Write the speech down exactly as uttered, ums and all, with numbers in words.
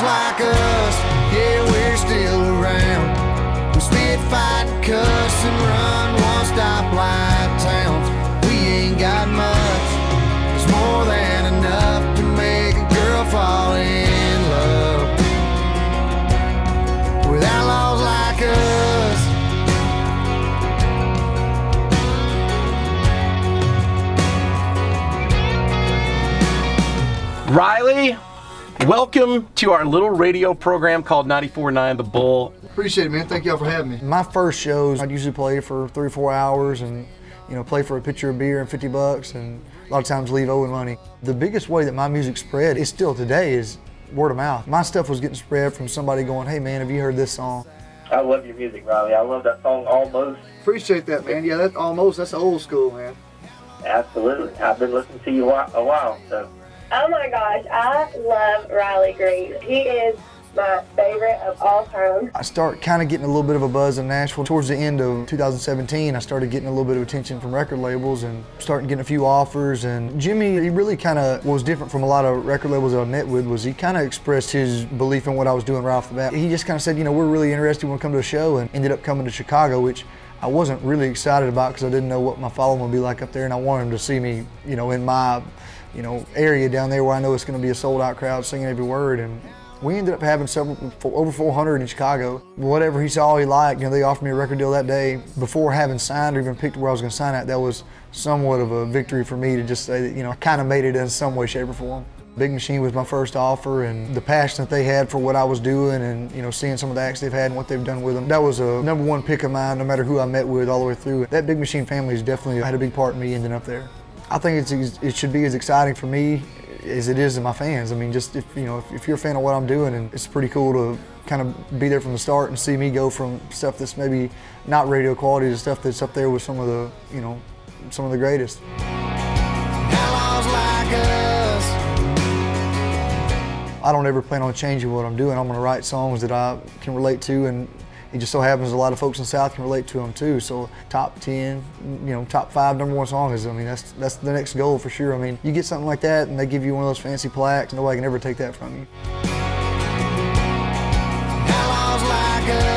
Outlaws like us, yeah, we're still around. We spit, fight, and cuss, and run one-stop light towns. We ain't got much, it's more than enough to make a girl fall in love. With outlaws like us. Riley, welcome to our little radio program called ninety-four point nine The Bull. Appreciate it, man. Thank y'all for having me. My first shows, I'd usually play for three or four hours and, you know, play for a pitcher of beer and fifty bucks and a lot of times leave owing money. The biggest way that my music spread is still today is word of mouth. My stuff was getting spread from somebody going, hey man, have you heard this song? I love your music, Riley. I love that song, Almost. Appreciate that, man. Yeah, that's almost, that's old school, man. Absolutely. I've been listening to you a while, so. Oh my gosh, I love Riley Green. He is my favorite of all time. I start kind of getting a little bit of a buzz in Nashville. Towards the end of two thousand seventeen, I started getting a little bit of attention from record labels and starting getting a few offers. And Jimmy, he really kind of was different from a lot of record labels that I met with, was he kind of expressed his belief in what I was doing right off the bat. He just kind of said, you know, we're really interested, we want to come to a show, and ended up coming to Chicago, which I wasn't really excited about because I didn't know what my following would be like up there, and I wanted him to see me, you know, in my, you know, area down there where I know it's going to be a sold-out crowd singing every word. And we ended up having several, over four hundred in Chicago. Whatever he saw he liked, you know, they offered me a record deal that day. Before having signed or even picked where I was going to sign at, that was somewhat of a victory for me to just say that, you know, I kind of made it in some way, shape, or form. Big Machine was my first offer, and the passion that they had for what I was doing and, you know, seeing some of the acts they've had and what they've done with them, that was a number one pick of mine no matter who I met with all the way through. That Big Machine family has definitely had a big part in me ending up there. I think it's, it should be as exciting for me as it is to my fans. I mean, just if, you know, if, if you're a fan of what I'm doing, and it's pretty cool to kind of be there from the start and see me go from stuff that's maybe not radio quality to stuff that's up there with some of the, you know, some of the greatest. Outlaws like us. I don't ever plan on changing what I'm doing. I'm going to write songs that I can relate to, and it just so happens a lot of folks in the South can relate to them too. So top ten, you know, top five number one songs, I mean, that's that's the next goal for sure. I mean, you get something like that and they give you one of those fancy plaques, nobody can ever take that from you. Outlaws like us.